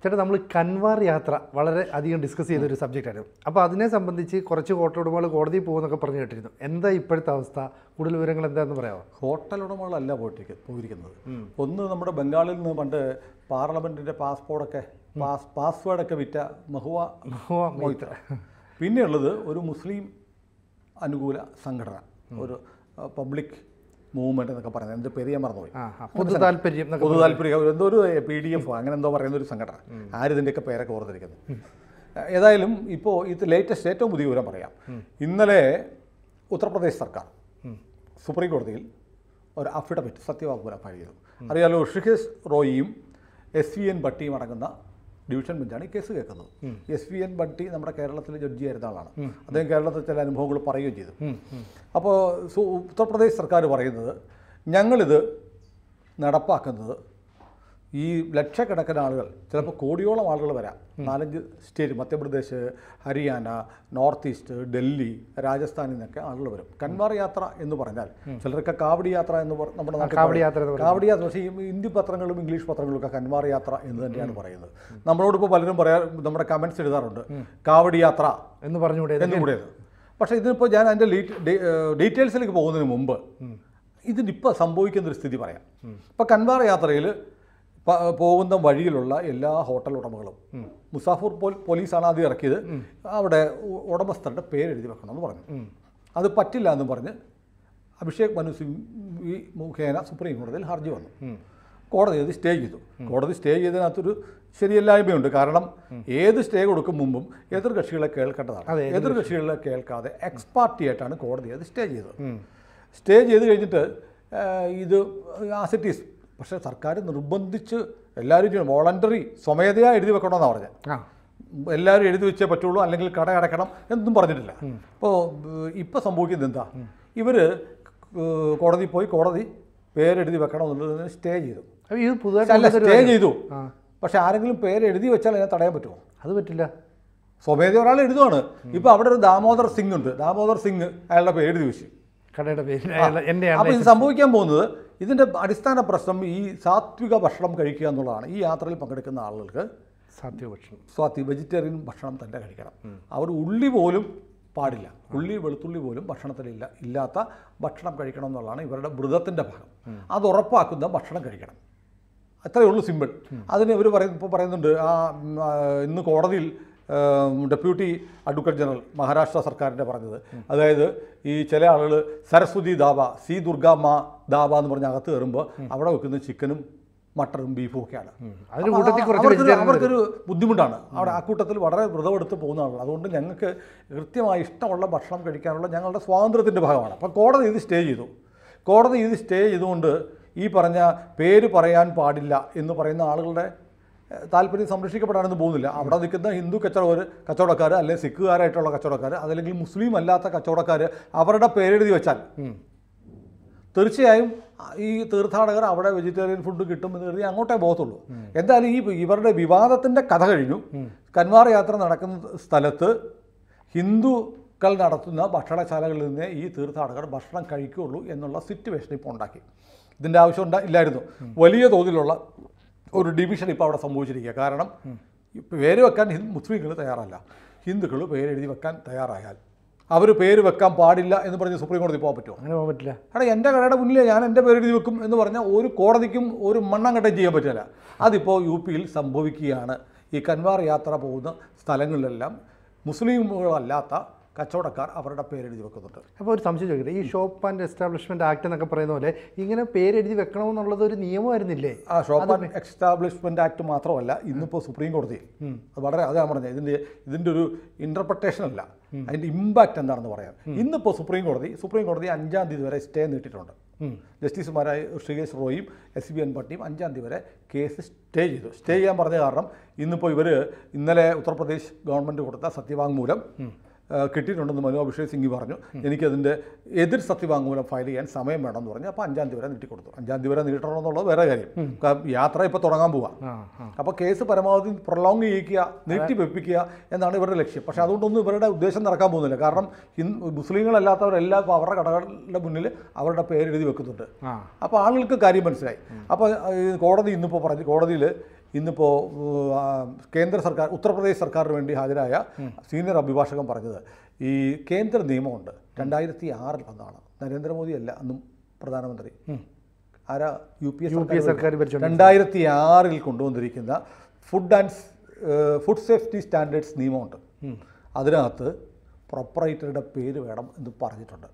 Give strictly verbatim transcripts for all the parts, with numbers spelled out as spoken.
ചേട്ടാ, നമ്മൾ കൻവാർ യാത്ര വളരെ അധികം ഡിസ്കസ് ചെയ്തൊരു സബ്ജക്റ്റായിരുന്നു. അപ്പോൾ അതിനെ സംബന്ധിച്ച് കുറച്ച് ഹോട്ടൽ ഉടമകൾ കോടതിയിൽ പോകുമെന്നൊക്കെ പറഞ്ഞു കേട്ടിരുന്നു. എന്താ ഇപ്പോഴത്തെ അവസ്ഥ? കൂടുതൽ വിവരങ്ങൾ എന്താണെന്ന് പറയാമോ? ഹോട്ടൽ ഉടമകളല്ല പോയിട്ട് പോയിരിക്കുന്നത്. ഒന്ന് നമ്മുടെ ബംഗാളിൽ നിന്ന് പണ്ട് പാർലമെൻറ്റിൻ്റെ പാസ്പോർട്ടൊക്കെ പാസ് പാസ്വേഡൊക്കെ വിറ്റ മഹുവ മഹുവ മൊയ്ത്ര. പിന്നെയുള്ളത് ഒരു മുസ്ലിം അനുകൂല സംഘടന, ഒരു പബ്ലിക് മൂവ്മെൻറ്റ് എന്നൊക്കെ പറയുന്നത്, എൻ്റെ പേര് ഞാൻ മറന്നുപോയി. പൊതു താല്പര്യം പൊതു താല്പര്യം എന്തോ ഒരു പി ഡി എഫ് അങ്ങനെ എന്തോ പറയുന്ന ഒരു സംഘടന. ആരിതിൻ്റെയൊക്കെ പേരൊക്കെ ഓർത്തിരിക്കുന്നത്. ഏതായാലും ഇപ്പോൾ ഇത് ലേറ്റസ്റ്റ് ഏറ്റവും പുതിയ വിവരം പറയാം. ഇന്നലെ ഉത്തർപ്രദേശ് സർക്കാർ സുപ്രീം കോടതിയിൽ ഒരു അഫിഡവിറ്റ് സത്യവാങ്മൂലം ഫയൽ ചെയ്തു. അറിയാലോ, ഋഷികേശ് റോയിയും എസ് വി എൻ ഭട്ടിയും അടങ്ങുന്ന ഡിവിഷൻ ബെഞ്ചാണ് ഈ കേസ് കേൾക്കുന്നത്. എസ് വി എൻ ഭട്ടി നമ്മുടെ കേരളത്തിലെ ജഡ്ജിയായിരുന്ന ആളാണ്. അദ്ദേഹം കേരളത്തിൽ ചില അനുഭവങ്ങൾ പറയുകയും ചെയ്തു. അപ്പോൾ ഉത്തർപ്രദേശ് സർക്കാർ പറയുന്നത്, ഞങ്ങളിത് നടപ്പാക്കുന്നത് ഈ ലക്ഷക്കണക്കിന് ആളുകൾ, ചിലപ്പോൾ കോടിയോളം ആളുകൾ വരാം, നാലഞ്ച് state, Madhya Pradesh, Haryana, north east, Delhi, രാജസ്ഥാനിൽ നിന്നൊക്കെ ആളുകൾ വരും. കൻവാർ യാത്ര എന്ന് പറഞ്ഞാൽ ചിലർക്ക് കാവടി യാത്ര എന്ന് നമ്മുടെ നാട്ടിൽ കാവടി യാത്ര കാവടി യാത്ര പക്ഷേ ഈ ഹിന്ദി പത്രങ്ങളും ഇംഗ്ലീഷ് പത്രങ്ങളും ഒക്കെ കൻവാർ യാത്ര എന്ന് തന്നെയാണ് പറയുന്നത്. നമ്മളോടിപ്പോൾ പലരും പറയാ, നമ്മുടെ കമൻറ്റ്സ് എഴുതാറുണ്ട് കാവടി യാത്ര എന്ന് പറഞ്ഞുകൂടെ എന്നുകൂടെയത്. പക്ഷേ ഇതിപ്പോൾ ഞാൻ അതിൻ്റെ ഡീറ്റെയിൽസിലേക്ക് പോകുന്നതിന് മുമ്പ് ഇതിനിപ്പോൾ സംഭവിക്കുന്നൊരു സ്ഥിതി പറയാം. ഇപ്പോൾ കൻവാർ യാത്രയിൽ പോകുന്ന വഴിയിലുള്ള എല്ലാ ഹോട്ടൽ ഉടമകളും, മുസാഫൂർ പോലീസാണ് ആദ്യം ഇറക്കിയത്, അവിടെ ഉടമസ്ഥരുടെ പേരെഴുതി വെക്കണമെന്ന് പറഞ്ഞു. അത് പറ്റില്ല എന്ന് പറഞ്ഞ് അഭിഷേക് മനു സിംഗ്വി മുഖേന സുപ്രീം കോടതിയിൽ ഹർജി വന്നു. കോടതി അത് സ്റ്റേ ചെയ്തു. കോടതി സ്റ്റേ ചെയ്തതിനകത്തൊരു ശരിയല്ലായ്മയുണ്ട്. കാരണം ഏത് സ്റ്റേ കൊടുക്കും മുമ്പും എതിർകക്ഷികളെ കേൾക്കേണ്ടതാണ്. എതിർകക്ഷികളെ കേൾക്കാതെ എക്സ് പാർട്ടിയായിട്ടാണ് കോടതി അത് സ്റ്റേ ചെയ്തത്. സ്റ്റേ ചെയ്ത് കഴിഞ്ഞിട്ട് ഇത് ആസ് ഇറ്റ് ഈസ്, പക്ഷേ സർക്കാർ നിർബന്ധിച്ച് എല്ലാവരും ചെയ്യണം, വോളണ്ടറി സ്വമേധയാ എഴുതി വെക്കണമെന്നാണ് പറഞ്ഞത്. എല്ലാവരും എഴുതി വെച്ചേ പറ്റുള്ളൂ, അല്ലെങ്കിൽ കട അടയ്ക്കണം എന്നൊന്നും പറഞ്ഞിട്ടില്ല. അപ്പോൾ ഇപ്പോൾ സംഭവിക്കുന്നത് എന്താ, ഇവർ കോടതി പോയി കോടതി പേരെഴുതി വെക്കണം എന്നുള്ളതിന് സ്റ്റേ ചെയ്തു. അല്ല, സ്റ്റേ ചെയ്തു. പക്ഷെ ആരെങ്കിലും പേരെഴുതി വെച്ചാൽ അതിനെ തടയാൻ പറ്റുമോ? അത് പറ്റില്ല. സ്വമേധ ഒരാൾ എഴുതുവാണ്. ഇപ്പോൾ അവിടെ ഒരു ദാമോദർ സിംഗ് ഉണ്ട്. ദാമോദർ സിംഗ് അയാളുടെ പേര് എഴുതി വെച്ചു, കടയുടെ പേര്. അപ്പോൾ ഇത് സംഭവിക്കാൻ പോകുന്നത്, ഇതിൻ്റെ അടിസ്ഥാന പ്രശ്നം ഈ സാത്വിക ഭക്ഷണം കഴിക്കുക എന്നുള്ളതാണ്. ഈ യാത്രയിൽ പങ്കെടുക്കുന്ന ആളുകൾക്ക് സാത്വിക ഭക്ഷണം, സാത്വിക വെജിറ്റേറിയൻ ഭക്ഷണം തന്നെ കഴിക്കണം. അവർ ഉള്ളി പോലും പാടില്ല, ഉള്ളി വെളുത്തുള്ളി പോലും ഭക്ഷണത്തിലില്ല, ഇല്ലാത്ത ഭക്ഷണം കഴിക്കണം എന്നുള്ളതാണ് ഇവരുടെ വ്രതത്തിൻ്റെ ഭാഗം. അത് ഉറപ്പാക്കുന്ന ഭക്ഷണം കഴിക്കണം. അത്രയേ ഉള്ളൂ, സിമ്പിൾ. അതിന് ഇവർ പറയും, ഇപ്പോൾ പറയുന്നുണ്ട്, ആ ഇന്ന് കോടതിയിൽ ഡെപ്യൂട്ടി അഡ്വക്കേറ്റ് ജനറൽ മഹാരാഷ്ട്ര സർക്കാരിൻ്റെ പറഞ്ഞത്, അതായത് ഈ ചില ആളുകൾ സരസ്വതി ധാബ, സി ദുർഗാമ്മ ധാബ എന്ന് പറഞ്ഞ് അകത്ത് കയറുമ്പോൾ അവിടെ വെക്കുന്ന ചിക്കനും മട്ടനും ബീഫും ഒക്കെയാണ്. അവർക്കൊരു ബുദ്ധിമുട്ടാണ്. അവിടെ ആ കൂട്ടത്തിൽ വളരെ വ്രതമെടുത്ത് പോകുന്ന ആളുകൾ. അതുകൊണ്ട് ഞങ്ങൾക്ക് കൃത്യമായി ഇഷ്ടമുള്ള ഭക്ഷണം കഴിക്കാനുള്ള ഞങ്ങളുടെ സ്വാതന്ത്ര്യത്തിൻ്റെ ഭാഗമാണ്. അപ്പോൾ കോടതി ഇത് സ്റ്റേ ചെയ്തു. കോടതി ഇത് സ്റ്റേ ചെയ്തുകൊണ്ട് ഈ പറഞ്ഞ പേര് പറയാൻ പാടില്ല എന്ന് പറയുന്ന ആളുകളുടെ താല്പര്യം സംരക്ഷിക്കപ്പെടാനൊന്നും പോകുന്നില്ല. അവിടെ നിൽക്കുന്ന ഹിന്ദു കച്ചവടക്കാർ കച്ചവടക്കാർ അല്ലെങ്കിൽ സിഖുകാരായിട്ടുള്ള കച്ചവടക്കാർ, അതല്ലെങ്കിൽ മുസ്ലിം അല്ലാത്ത കച്ചവടക്കാർ അവരുടെ പേരെഴുതി വെച്ചാൽ തീർച്ചയായും ഈ തീർത്ഥാടകർ അവിടെ വെജിറ്റേറിയൻ ഫുഡ് കിട്ടുമെന്ന് കരുതി അങ്ങോട്ടേ പോകത്തുള്ളൂ. എന്തായാലും ഈ ഇവരുടെ വിവാദത്തിൻ്റെ കഥ കഴിഞ്ഞു. കൻവാർ യാത്ര നടക്കുന്ന സ്ഥലത്ത് ഹിന്ദുക്കൾ നടത്തുന്ന ഭക്ഷണശാലകളിൽ നിന്ന് ഈ തീർത്ഥാടകർ ഭക്ഷണം കഴിക്കുകയുള്ളൂ എന്നുള്ള സിറ്റുവേഷൻ ഇപ്പോൾ ഉണ്ടാക്കി. ഇതിൻ്റെ ആവശ്യം ഉണ്ടാ ഇല്ലായിരുന്നു. വലിയ തോതിലുള്ള ഒരു ഡിവിഷൻ ഇപ്പോൾ അവിടെ സംഭവിച്ചിരിക്കുക. കാരണം പേര് വെക്കാൻ മുസ്ലിങ്ങൾ തയ്യാറല്ല, ഹിന്ദുക്കൾ പേരെഴുതി വെക്കാൻ തയ്യാറായാൽ അവർ പേര് വെക്കാൻ പാടില്ല എന്ന് പറഞ്ഞ് സുപ്രീം കോടതി പോകാൻ പറ്റുമോ? അങ്ങനെ പോകാൻ പറ്റില്ല. അവിടെ എൻ്റെ കടയുടെ മുന്നിൽ ഞാൻ എൻ്റെ പേരെഴുതി വെക്കും എന്ന് പറഞ്ഞാൽ ഒരു കോടതിക്കും ഒരു മണ്ണാങ്കട്ടയും ചെയ്യാൻ പറ്റില്ല. അതിപ്പോൾ യു പിയിൽ സംഭവിക്കുകയാണ്. ഈ കൻവാർ യാത്ര പോകുന്ന സ്ഥലങ്ങളിലെല്ലാം മുസ്ലിമുകളല്ലാത്ത കച്ചവടക്കാർ അവരുടെ പേരെഴുതി വെക്കുന്നുണ്ട്. അപ്പോൾ ഒരു സംശയം ചോദിക്കട്ടെ, ഈ ഷോപ്പ് ആൻഡ് എസ്റ്റാബ്ലിഷ്മെൻറ്റ് ആക്ട് എന്നൊക്കെ പറയുന്ന പോലെ ഇങ്ങനെ പേരെഴുതി വെക്കണമെന്നുള്ളത് ഒരു നിയമമായിരുന്നില്ലേ? ആ ഷോപ്പ് ആൻഡ് എസ്റ്റാബ്ലിഷ്മെൻറ്റ് ആക്ട് മാത്രമല്ല, ഇന്നിപ്പോൾ സുപ്രീം കോടതി അത് വളരെ അതാണ് പറഞ്ഞത്, ഇതിൻ്റെ ഇതിൻ്റെ ഒരു ഇൻ്റർപ്രിട്ടേഷൻ അല്ല, അതിൻ്റെ ഇമ്പാക്റ്റ് എന്താണെന്ന് പറയാം. ഇന്നിപ്പോൾ സുപ്രീം കോടതി സുപ്രീം കോടതി അഞ്ചാം തീയതി വരെ സ്റ്റേ നീട്ടിയിട്ടുണ്ട്. ജസ്റ്റിസുമാരായ ഋഷികേശ് റോയും എസ് ബി എൻ ഭട്ടിയും അഞ്ചാം തീയതി വരെ കേസ് സ്റ്റേ ചെയ്തു. സ്റ്റേ ചെയ്യാൻ പറഞ്ഞ കാരണം ഇന്നിപ്പോൾ ഇവർ ഇന്നലെ ഉത്തർപ്രദേശ് ഗവൺമെൻറ് കൊടുത്ത സത്യവാങ്മൂലം കിട്ടിയിട്ടുണ്ടെന്ന് മനു അഭിഷേക് സിംഗ് പറഞ്ഞു. എനിക്കതിൻ്റെ എതിർ സത്യവാങ്മൂലം ഫയൽ ചെയ്യാൻ സമയം വേണമെന്ന് പറഞ്ഞു. അപ്പോൾ അഞ്ചാം തീയതി വരെ നീട്ടിക്കൊടുത്തു. അഞ്ചാം തീയതി വരെ നീട്ടണമെന്നുള്ളത് വേറെ കാര്യം. യാത്ര ഇപ്പോൾ തുടങ്ങാൻ പോവാം. അപ്പോൾ കേസ് പരമാവധി പ്രൊലോങ് ചെയ്യിക്കുക, നീട്ടി വെപ്പിക്കുക എന്നാണ് ഇവരുടെ ലക്ഷ്യം. പക്ഷേ അതുകൊണ്ടൊന്നും ഇവരുടെ ഉദ്ദേശം നടക്കാൻ പോകുന്നില്ല. കാരണം മുസ്ലിങ്ങളല്ലാത്തവരെല്ലാം ഇപ്പോൾ അവരുടെ കടകളുടെ മുന്നിൽ അവരുടെ പേരെഴുതി വെക്കുന്നുണ്ട്. അപ്പോൾ ആളുകൾക്ക് കാര്യം മനസ്സിലായി. അപ്പോൾ കോടതി ഇന്നിപ്പോൾ പറഞ്ഞു, കോടതിയിൽ ഇന്നിപ്പോൾ കേന്ദ്ര സർക്കാർ ഉത്തർപ്രദേശ് സർക്കാരിന് വേണ്ടി ഹാജരായ സീനിയർ അഭിഭാഷകൻ പറഞ്ഞത് ഈ കേന്ദ്ര നിയമമുണ്ട് രണ്ടായിരത്തി ആറിൽ വന്നതാണ്. നരേന്ദ്രമോദി അല്ല അന്നും പ്രധാനമന്ത്രി, ആരാ യു പി എ സർക്കാർ രണ്ടായിരത്തി ആറിൽ കൊണ്ടുവന്നിരിക്കുന്ന food and food safety standards നിയമമുണ്ട്. അതിനകത്ത് പ്രൊപ്പറേറ്ററുടെ പേര് വേണം എന്ന് പറഞ്ഞിട്ടുണ്ട്.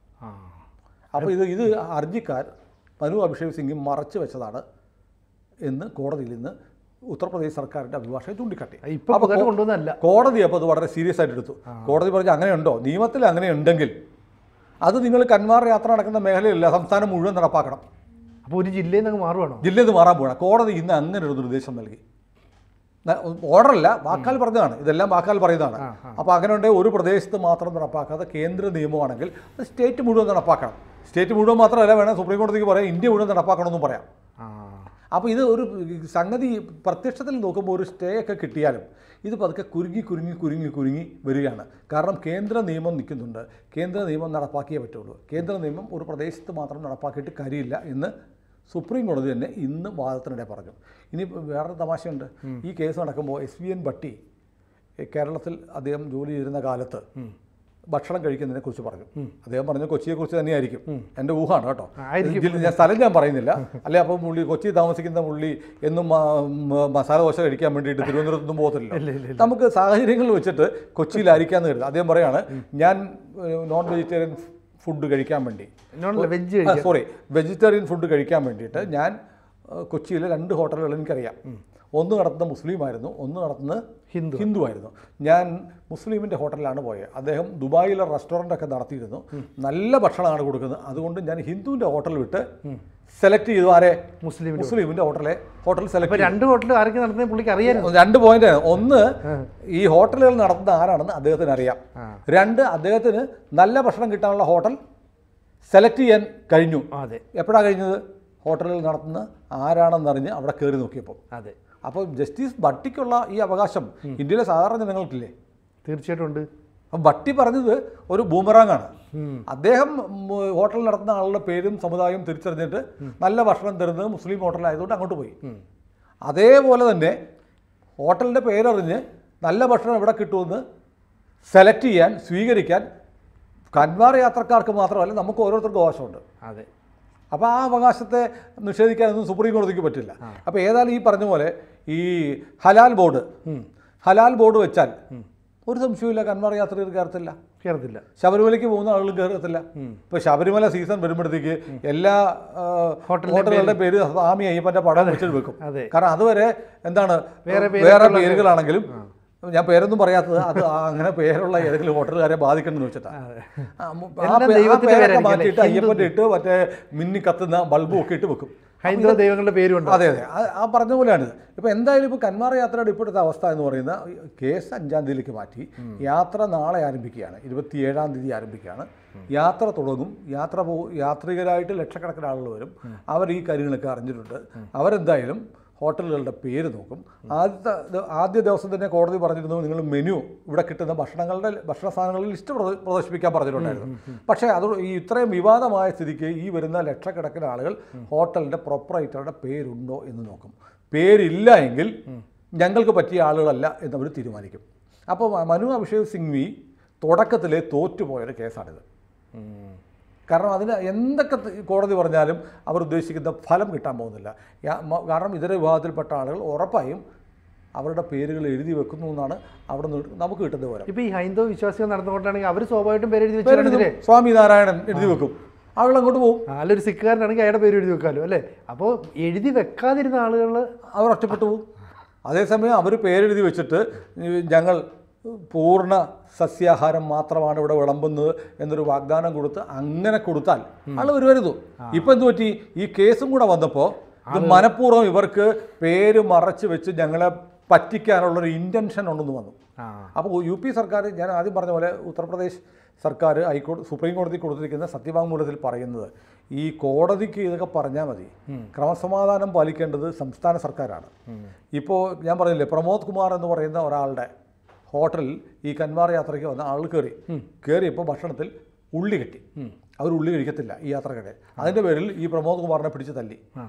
അപ്പോൾ ഇത് ഇത് ഹർജിക്കാർ മനു അഭിഷേക് സിംഗ് മറച്ചു വെച്ചതാണ് എന്ന് കോടതിയിൽ നിന്ന് ഉത്തർപ്രദേശ് സർക്കാരിൻ്റെ അഭിഭാഷകൻ ചൂണ്ടിക്കാട്ടി. കൊണ്ടുവന്നല്ല കോടതി അപ്പോൾ അത് വളരെ സീരിയസ് ആയിട്ട് എടുത്തു. കോടതി പറഞ്ഞു അങ്ങനെയുണ്ടോ, നിയമത്തിൽ അങ്ങനെ ഉണ്ടെങ്കിൽ അത് നിങ്ങൾ കന്മാർ യാത്ര നടക്കുന്ന മേഖലയിലല്ല, സംസ്ഥാനം മുഴുവൻ നടപ്പാക്കണം. അപ്പോൾ ഒരു ജില്ലയിൽ നിന്ന് മാറുവാണോ? ജില്ലയിൽ നിന്ന് മാറാൻ പോകണം. കോടതി ഇന്ന് അങ്ങനെ ഒരു നിർദ്ദേശം നൽകി. ഓർഡറല്ല, വാക്കാൽ പറഞ്ഞതാണ്, ഇതെല്ലാം വാക്കാൽ പറയുന്നതാണ്. അപ്പോൾ അങ്ങനെ ഉണ്ടെങ്കിൽ ഒരു പ്രദേശത്ത് മാത്രം നടപ്പാക്കാതെ കേന്ദ്ര നിയമമാണെങ്കിൽ അത് സ്റ്റേറ്റ് മുഴുവൻ നടപ്പാക്കണം. സ്റ്റേറ്റ് മുഴുവൻ മാത്രമല്ല, വേണം സുപ്രീം കോടതിക്ക് പറയാം ഇന്ത്യ മുഴുവൻ നടപ്പാക്കണമെന്നും പറയാം. അപ്പോൾ ഇത് ഒരു സംഗതി പ്രത്യക്ഷത്തിൽ നോക്കുമ്പോൾ ഒരു സ്റ്റേ ഒക്കെ കിട്ടിയാലും ഇത് പതുക്കെ കുരുങ്ങി കുരുങ്ങി കുരുങ്ങി കുരുങ്ങി വരികയാണ്. കാരണം കേന്ദ്ര നിയമം നിൽക്കുന്നുണ്ട്, കേന്ദ്ര നിയമം നടപ്പാക്കിയേ പറ്റുള്ളൂ. കേന്ദ്ര നിയമം ഒരു പ്രദേശത്ത് മാത്രം നടപ്പാക്കിയിട്ട് കാര്യമില്ല എന്ന് സുപ്രീം കോടതി തന്നെ ഇന്ന് വാദത്തിനിടെ പറഞ്ഞു. ഇനി വേറൊരു തമാശയുണ്ട്. ഈ കേസ് നടക്കുമ്പോൾ എസ് വി എൻ ഭട്ടി കേരളത്തിൽ അദ്ദേഹം ജോലി ചെയ്തിരുന്ന കാലത്ത് ഭക്ഷണം കഴിക്കുന്നതിനെ കുറിച്ച് പറഞ്ഞു. അദ്ദേഹം പറഞ്ഞു കൊച്ചിയെക്കുറിച്ച് തന്നെയായിരിക്കും, എൻ്റെ ഊഹമാണ് കേട്ടോ. ഞാൻ സ്ഥലം ഞാൻ പറയുന്നില്ല. അല്ലെ അപ്പം പുള്ളി കൊച്ചി താമസിക്കുന്ന പുള്ളി എന്നും മസാല ദോശ കഴിക്കാൻ വേണ്ടിയിട്ട് തിരുവനന്തപുരത്തൊന്നും പോകത്തില്ല. നമുക്ക് സാഹചര്യങ്ങൾ വെച്ചിട്ട് കൊച്ചിയിലായിരിക്കാമെന്ന് കരുതും. അദ്ദേഹം പറയാണ് ഞാൻ നോൺ വെജിറ്റേറിയൻ ഫുഡ് കഴിക്കാൻ വേണ്ടി സോറി വെജിറ്റേറിയൻ ഫുഡ് കഴിക്കാൻ വേണ്ടിയിട്ട് ഞാൻ കൊച്ചിയിലെ രണ്ട് ഹോട്ടലുകൾ എനിക്കറിയാം. ഒന്ന് നടത്തുന്ന മുസ്ലിമായിരുന്നു, ഒന്ന് നടത്തുന്നത് ഹിന്ദു ഹിന്ദു ആയിരുന്നു. ഞാൻ മുസ്ലിമിൻ്റെ ഹോട്ടലിലാണ് പോയത്. അദ്ദേഹം ദുബായിലെ റെസ്റ്റോറൻ്റൊക്കെ നടത്തിയിരുന്നു, നല്ല ഭക്ഷണമാണ് കൊടുക്കുന്നത്. അതുകൊണ്ട് ഞാൻ ഹിന്ദുവിൻ്റെ ഹോട്ടൽ വിട്ട് സെലക്ട് ചെയ്തു ആരെ മുസ്ലിം മുസ്ലിമിൻ്റെ ഹോട്ടലെ ഹോട്ടൽ സെലക്ട്. രണ്ട് ഹോട്ടൽ ആരൊക്കെ നടത്തുന്നത് പുള്ളിക്ക് അറിയാം. രണ്ട് പോയിന്റ്, ഒന്ന് ഈ ഹോട്ടലുകൾ നടത്തുന്ന ആരാണെന്ന് അദ്ദേഹത്തിന് അറിയാം. രണ്ട്, അദ്ദേഹത്തിന് നല്ല ഭക്ഷണം കിട്ടാനുള്ള ഹോട്ടൽ സെലക്ട് ചെയ്യാൻ കഴിഞ്ഞു. അതെ, എപ്പോഴാണ് കഴിഞ്ഞത്? ഹോട്ടലുകൾ നടത്തുന്ന ആരാണെന്നറിഞ്ഞ് അവിടെ കയറി നോക്കിയപ്പോൾ. അതെ. അപ്പോൾ ജസ്റ്റിസ് ഭട്ടിക്കുള്ള ഈ അവകാശം ഇന്ത്യയിലെ സാധാരണ ജനങ്ങൾക്കില്ലേ? തീർച്ചയായിട്ടും ഉണ്ട്. അപ്പം ഭട്ടി പറഞ്ഞത് ഒരു ബൂമറാങ്ങാണ്. അദ്ദേഹം ഹോട്ടൽ നടത്തുന്ന ആളുടെ പേരും സമുദായവും തിരിച്ചറിഞ്ഞിട്ട് നല്ല ഭക്ഷണം തരുന്നത് മുസ്ലിം ഹോട്ടലായതുകൊണ്ട് അങ്ങോട്ട് പോയി. അതേപോലെ തന്നെ ഹോട്ടലിൻ്റെ പേരറിഞ്ഞ് നല്ല ഭക്ഷണം എവിടെ കിട്ടുമെന്ന് സെലക്ട് ചെയ്യാൻ സ്വീകരിക്കാൻ കന്മാർ യാത്രക്കാർക്ക് മാത്രമല്ല നമുക്ക് ഓരോരുത്തർക്കും അവകാശമുണ്ട്. അതെ. അപ്പോൾ ആ അവകാശത്തെ നിഷേധിക്കാനൊന്നും സുപ്രീം കോടതിക്ക് പറ്റില്ല. അപ്പോൾ ഏതായാലും ഈ പറഞ്ഞ പോലെ ഈ ഹലാൽ ബോർഡ് ഹലാൽ ബോർഡ് വെച്ചാൽ ഒരു സംശയമില്ല കന്മാർ യാത്രികർ കയറത്തില്ല കയറത്തില്ല ശബരിമലയ്ക്ക് പോകുന്ന ആളുകൾ കയറത്തില്ല. ഇപ്പോൾ ശബരിമല സീസൺ വരുമ്പോഴത്തേക്ക് എല്ലാ ഹോട്ടലുകളുടെ പേര് സ്വാമി അയ്യപ്പൻ്റെ പടം വെച്ചിട്ട് വെക്കും. കാരണം അതുവരെ എന്താണ് വേറെ വേറെ പേരുകളാണെങ്കിലും ഞാൻ പേരൊന്നും പറയാത്തത് അത് അങ്ങനെ പേരുള്ള ഏതെങ്കിലും ഹോട്ടലുകാരെ ബാധിക്കണമെന്ന് വെച്ചിട്ടാണ്. മാറ്റിയിട്ട് അയ്യപ്പൻ്റെ ഇട്ട് മറ്റേ മിന്നി കത്തുന്ന ബൾബും ഒക്കെ ഇട്ട് വെക്കും. ഹൈന്ദവ ദൈവങ്ങളുടെ പേരുണ്ട്. അതെ അതെ, ആ പറഞ്ഞ പോലെയാണിത്. ഇപ്പോൾ എന്തായാലും ഇപ്പോൾ കന്മാർ യാത്രയുടെ ഇപ്പോഴത്തെ അവസ്ഥ എന്ന് പറയുന്ന കേസ് അഞ്ചാം തീയതിയിലേക്ക് മാറ്റി യാത്ര നാളെ ആരംഭിക്കുകയാണ്. ഇരുപത്തിയേഴാം തീയതി ആരംഭിക്കുകയാണ്. യാത്ര തുടങ്ങും. യാത്ര പോ യാത്രികരായിട്ട് ലക്ഷക്കണക്കിന് ആളുകൾ വരും. അവർ ഈ കാര്യങ്ങളൊക്കെ അറിഞ്ഞിട്ടുണ്ട്. അവരെന്തായാലും ഹോട്ടലുകളുടെ പേര് നോക്കും. ആദ്യത്തെ ആദ്യ ദിവസം തന്നെ കോടതി പറഞ്ഞിരുന്നു നിങ്ങൾ മെനു ഇവിടെ കിട്ടുന്ന ഭക്ഷണങ്ങളുടെ ഭക്ഷണ സാധനങ്ങളുടെ ലിസ്റ്റ് പ്രദർശിപ്പിക്കാൻ പറഞ്ഞിട്ടുണ്ടായിരുന്നു. പക്ഷേ അത് ഈ ഇത്രയും വിവാദമായ സ്ഥിതിക്ക് ഈ വരുന്ന ലക്ഷക്കണക്കിന് ആളുകൾ ഹോട്ടലിൻ്റെ പ്രൊപ്പറേറ്ററുടെ പേരുണ്ടോ എന്ന് നോക്കും. പേരില്ല എങ്കിൽ ഞങ്ങൾക്ക് പറ്റിയ ആളുകളല്ല എന്നവർ തീരുമാനിക്കും. അപ്പോൾ മനു അഭിഷേക് സിംഗ്വി തുടക്കത്തിലെ തോറ്റുപോയൊരു കേസാണിത്. കാരണം അതിന് എന്തൊക്കെ കോടതി പറഞ്ഞാലും അവർ ഉദ്ദേശിക്കുന്ന ഫലം കിട്ടാൻ പോകുന്നില്ല. കാരണം ഇതര വിഭാഗത്തിൽപ്പെട്ട ആളുകൾ ഉറപ്പായും അവരുടെ പേരുകൾ എഴുതി വെക്കുന്നു എന്നാണ് അവിടെ നിന്ന് നമുക്ക് കിട്ടുന്നത് പോലെ. ഇപ്പോൾ ഈ ഹൈന്ദവ വിശ്വാസികൾ നടന്നുകൊണ്ടാണെങ്കിൽ അവർ സ്വാഭാവികമായിട്ടും പേര് എഴുതി വെച്ചു. സ്വാമി നാരായണൻ എഴുതി വെക്കും, ആളുകൾ അങ്ങോട്ട് പോകും. നല്ലൊരു സിഖുകാരനാണെങ്കിൽ അയാളുടെ പേര് എഴുതി വെക്കാമല്ലോ അല്ലേ. അപ്പോൾ എഴുതി വെക്കാതിരുന്ന ആളുകൾ അവർ ഒറ്റപ്പെട്ടു പോകും. അതേസമയം അവർ പേരെഴുതി വെച്ചിട്ട് ഞങ്ങൾ പൂർണ്ണ സസ്യാഹാരം മാത്രമാണ് ഇവിടെ വിളമ്പുന്നത് എന്നൊരു വാഗ്ദാനം കൊടുത്ത് അങ്ങനെ കൊടുത്താൽ ആൾ വരുവരുതു. ഇപ്പം എന്ത് പറ്റി? ഈ കേസും കൂടെ വന്നപ്പോൾ ഇത് മനഃപൂർവ്വം ഇവർക്ക് പേര് മറച്ച് വെച്ച് ഞങ്ങളെ പറ്റിക്കാനുള്ളൊരു ഇൻറ്റൻഷൻ ഉണ്ടെന്ന് വന്നു. അപ്പോൾ യു പി സർക്കാർ, ഞാൻ ആദ്യം പറഞ്ഞ പോലെ ഉത്തർപ്രദേശ് സർക്കാർ ഹൈക്കോടതി സുപ്രീം കോടതി കൊടുത്തിരിക്കുന്ന സത്യവാങ്മൂലത്തിൽ പറയുന്നത് ഈ കോടതിക്ക് ഇതൊക്കെ പറഞ്ഞാൽ മതി, ക്രമസമാധാനം പാലിക്കേണ്ടത് സംസ്ഥാന സർക്കാരാണ്. ഇപ്പോൾ ഞാൻ പറഞ്ഞില്ലേ പ്രമോദ് കുമാർ എന്ന് പറയുന്ന ഒരാളുടെ ഹോട്ടലിൽ ഈ കന്മാർ യാത്രയ്ക്ക് വന്ന ആൾ കയറി കയറിയപ്പോൾ ഭക്ഷണത്തിൽ ഉള്ളി കെട്ടി. അവർ ഉള്ളി കഴിക്കത്തില്ല ഈ യാത്രക്കിടെ. അതിൻ്റെ പേരിൽ ഈ പ്രമോദ് കുമാറിനെ പിടിച്ച് തല്ലി.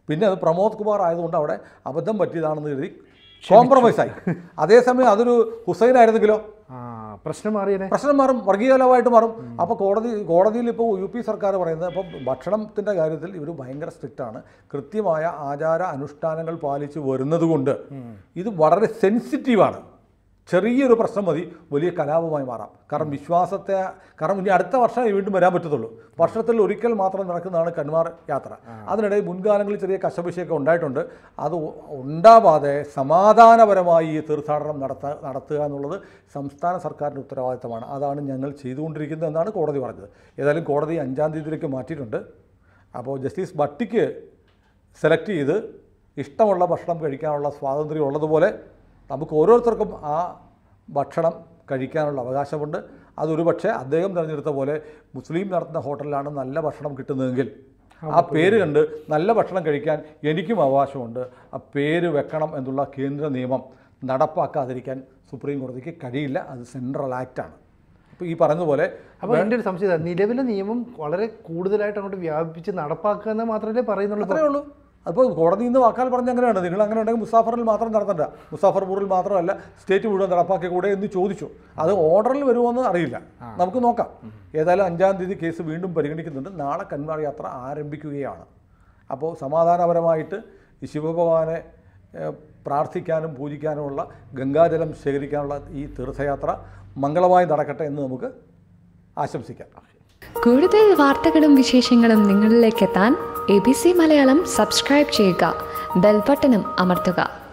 പിന്നെ അത് പ്രമോദ് കുമാർ ആയതുകൊണ്ട് അവിടെ അബദ്ധം പറ്റിയതാണെന്ന് കരുതി കോംപ്രമൈസായി. അതേസമയം അതൊരു ഹുസൈൻ ആയിരുന്നെങ്കിലോ പ്രശ്നം മാറിയേ പ്രശ്നം മാറും, വർഗീയകലമായിട്ട് മാറും. അപ്പോൾ കോടതി കോടതിയിൽ ഇപ്പോൾ യു പി സർക്കാർ പറയുന്നത് ഇപ്പോൾ ഭക്ഷണത്തിൻ്റെ കാര്യത്തിൽ ഇവർ ഭയങ്കര സ്ട്രിക്റ്റാണ്, കൃത്യമായ ആചാര അനുഷ്ഠാനങ്ങൾ പാലിച്ച് വരുന്നത് കൊണ്ട് ഇത് വളരെ സെൻസിറ്റീവാണ്. ചെറിയൊരു പ്രശ്നം മതി വലിയ കലാപമായി മാറാം. കാരണം വിശ്വാസത്തെ കാരണം ഇനി അടുത്ത വർഷം വീണ്ടും വരാൻ പറ്റത്തുള്ളൂ. വർഷത്തിൽ ഒരിക്കൽ മാത്രം നടക്കുന്നതാണ് കന്മാർ യാത്ര. അതിനിടയിൽ മുൻകാലങ്ങളിൽ ചെറിയ കശപിശയൊക്കെ ഉണ്ടായിട്ടുണ്ട്. അത് ഉണ്ടാവാതെ സമാധാനപരമായി ഈ തീർത്ഥാടനം നടത്താ നടത്തുക എന്നുള്ളത് സംസ്ഥാന സർക്കാരിൻ്റെ ഉത്തരവാദിത്തമാണ്. അതാണ് ഞങ്ങൾ ചെയ്തുകൊണ്ടിരിക്കുന്നത് എന്നാണ് കോടതി പറഞ്ഞത്. ഏതായാലും കോടതി അഞ്ചാം തീയതിയിലേക്ക് മാറ്റിയിട്ടുണ്ട്. അപ്പോൾ ജസ്റ്റിസ് ഭട്ടിക്ക് സെലക്ട് ചെയ്ത് ഇഷ്ടമുള്ള ഭക്ഷണം കഴിക്കാനുള്ള സ്വാതന്ത്ര്യം ഉള്ളതുപോലെ നമുക്ക് ഓരോരുത്തർക്കും ആ ഭക്ഷണം കഴിക്കാനുള്ള അവകാശമുണ്ട്. അതൊരു പക്ഷേ അദ്ദേഹം തിരഞ്ഞെടുത്ത പോലെ മുസ്ലിം നടത്തുന്ന ഹോട്ടലിലാണ് നല്ല ഭക്ഷണം കിട്ടുന്നതെങ്കിൽ ആ പേര് കണ്ട് നല്ല ഭക്ഷണം കഴിക്കാൻ എനിക്കും അവകാശമുണ്ട്. ആ പേര് വെക്കണം എന്നുള്ള കേന്ദ്ര നിയമം നടപ്പാക്കാതിരിക്കാൻ സുപ്രീം കോടതിക്ക് കഴിയില്ല. അത് സെൻട്രൽ ആക്റ്റാണ്. അപ്പോൾ ഈ പറഞ്ഞതുപോലെ അപ്പോൾ എൻ്റെ ഒരു സംശയം, നിലവിലെ നിയമം വളരെ കൂടുതലായിട്ട് അങ്ങോട്ട് വ്യാപിപ്പിച്ച് നടപ്പാക്കുക എന്ന് മാത്രമേ പറയുന്നുള്ളൂ. അത്രയേ ഉള്ളൂ. അപ്പോൾ കോടതിയിൽ നിന്ന് വാക്കാൽ പറഞ്ഞ അങ്ങനെയാണ്. നിങ്ങൾ അങ്ങനെ ഉണ്ടെങ്കിൽ മുസാഫറിൽ മാത്രം നടത്തണ്ട, മുസാഫർപൂറിൽ മാത്രമല്ല സ്റ്റേറ്റ് മുഴുവൻ നടപ്പാക്കി കൂടെ എന്ന് ചോദിച്ചു. അത് ഓർഡറിൽ വരുമോയെന്ന് അറിയില്ല, നമുക്ക് നോക്കാം. ഏതായാലും അഞ്ചാം തീയതി കേസ് വീണ്ടും പരിഗണിക്കുന്നുണ്ട്. നാളെ കന്മാർ യാത്ര ആരംഭിക്കുകയാണ്. അപ്പോൾ സമാധാനപരമായിട്ട് ഈ ശിവഭഗവാനെ പ്രാർത്ഥിക്കാനും പൂജിക്കാനുമുള്ള ഗംഗാജലം ശേഖരിക്കാനുള്ള ഈ തീർത്ഥയാത്ര മംഗളമായി നടക്കട്ടെ എന്ന് നമുക്ക് ആശംസിക്കാം. കൂടുതൽ വാർത്തകളും വിശേഷങ്ങളും നിങ്ങളിലേക്ക് എത്താൻ A B C Malayalam subscribe ചെയ്യുക, ബെൽ ബട്ടണും അമർത്തുക.